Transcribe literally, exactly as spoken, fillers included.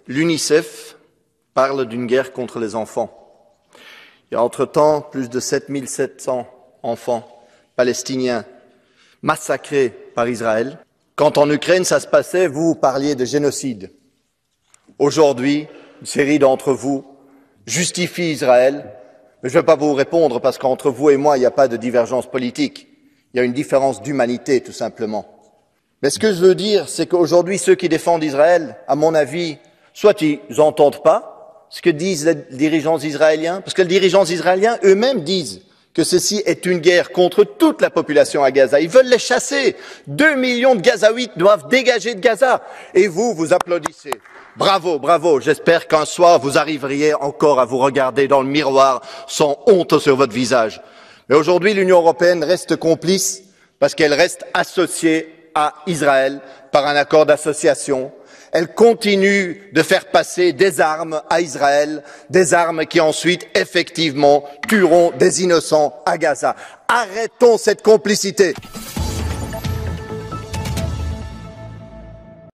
L'UNICEF parle d'une guerre contre les enfants. Il y a entre-temps plus de sept mille sept cents enfants palestiniens massacrés par Israël. Quand en Ukraine ça se passait, vous parliez de génocide. Aujourd'hui, une série d'entre vous justifie Israël, mais je ne vais pas vous répondre parce qu'entre vous et moi, il n'y a pas de divergence politique. Il y a une différence d'humanité, tout simplement. Mais ce que je veux dire, c'est qu'aujourd'hui, ceux qui défendent Israël, à mon avis, soit ils n'entendent pas ce que disent les dirigeants israéliens, parce que les dirigeants israéliens eux-mêmes disent que ceci est une guerre contre toute la population à Gaza. Ils veulent les chasser. Deux millions de Gazaouites doivent dégager de Gaza. Et vous, vous applaudissez. Bravo, bravo. J'espère qu'un soir, vous arriveriez encore à vous regarder dans le miroir sans honte sur votre visage. Mais aujourd'hui, l'Union européenne reste complice parce qu'elle reste associée à Israël par un accord d'association. Elle continue de faire passer des armes à Israël, des armes qui ensuite, effectivement, tueront des innocents à Gaza. Arrêtons cette complicité.